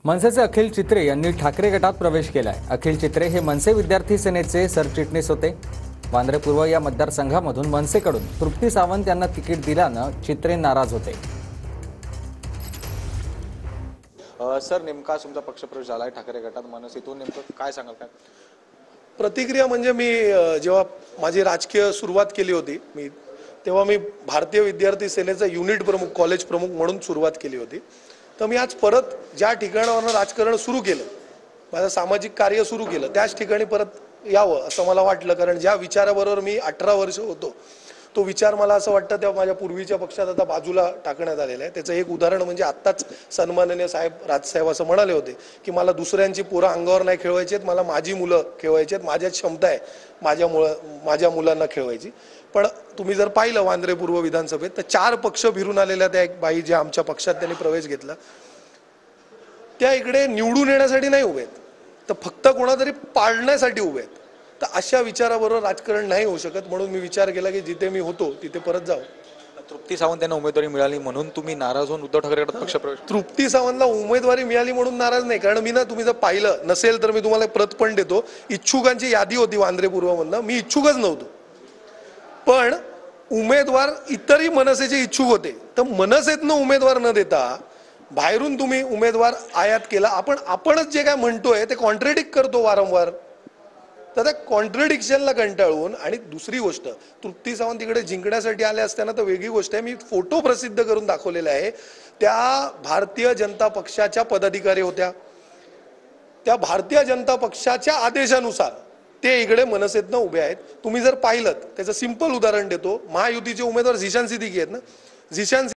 मनसेचे अखिल चित्रे यांनी ठाकरे गटात प्रवेश केलाय। अखिल चित्रे हे मनसे विद्यार्थी सेनेचे सरचिटणीस होते। वांद्रे पूर्व या मतदारसंघामधून मनसेकडून तृप्ती सावंत यांना तिकीट दिल्यानं चित्रे नाराज होते। सर, नेमका तुमचा पक्षप्रवेश झालाय ठाकरे गटात, मनसेतून नेमकं काय सांगाल? काय प्रतिक्रिया म्हणजे मी जेव्हा माझी राजकीय सुरुवात केली होती तेव्हा मी भारतीय विद्यार्थी सेनेचा युनिट प्रमुख, कॉलेज प्रमुख म्हणून सुरुवात केली होती। तर मी आज परत ज्या ठिकाणावरून राजकारण सुरू केलं, माझं सामाजिक कार्य सुरू केलं, त्याच ठिकाणी परत यावं असं मला वाटलं। कारण ज्या विचाराबरोबर मी 18 वर्ष होतो तो विचार मला असं वाटतं तेव्हा माझ्या पूर्वीच्या पक्षात आता बाजूला टाकण्यात आलेला आहे। त्याचं एक उदाहरण म्हणजे आत्ताच सन्माननीय साहेब, राजसाहेब असं म्हणाले होते की मला दुसऱ्यांची पोरं अंगावर नाही खेळवायची आहेत, मला माझी मुलं खेळवायची आहेत, माझ्यात क्षमता आहे माझ्या मुलांना खेळवायची। पण तुम्ही जर पाहिलं वांद्रे पूर्व विधानसभेत तर 4 पक्ष फिरून आलेल्या त्या एक बाई ज्या आमच्या पक्षात त्यांनी प्रवेश घेतला, त्या इकडे निवडून येण्यासाठी नाही उभे आहेत, तर फक्त कोणातरी पाळण्यासाठी उभे आहेत। तर अशा विचाराबरोबर राजकारण नाही होऊ शकत, म्हणून मी विचार केला की जिथे मी होतो तिथे परत जाऊ। तृप्ती सावंत यांना उमेदवारी मिळाली म्हणून तुम्ही नाराज होऊन उद्धव ठाकरे गटात पक्षप्रवेश? तृप्ती सावंतला उमेदवारी मिळाली म्हणून नाराज नाही, कारण मी तुम्ही जर पाहिलं नसेल तर मी तुम्हाला प्रत पण देतो, इच्छुकांची यादी होती वांद्रे पूर्वमधनं, मी इच्छुकच नव्हतो, पण उमेदवार इतरही मनसेचे इच्छुक होते। तर मनसेतनं उमेदवार न देता बाहेरून तुम्ही उमेदवार आयात केला। आपणच जे काय म्हणतोय ते कॉन्ट्रडिक्ट करतो वारंवार, तर त्या कॉन्ट्रडिक्शनला कंटाळून। आणि दुसरी गोष्ट, तृप्ती सावंत तिकडे जिंकण्यासाठी आले असताना तर वेगळी गोष्ट आहे, मी फोटो प्रसिद्ध करून दाखवलेला आहे, त्या भारतीय जनता पक्षाच्या पदाधिकारी होत्या, त्या भारतीय जनता पक्षाच्या आदेशानुसार ते इकडे मनसेतनं उभे आहेत। तुम्ही जर पाहिलं त्याचं सिंपल उदाहरण देतो, महायुतीचे उमेदवार झिशान सिद्दीकी आहेत ना, झिशान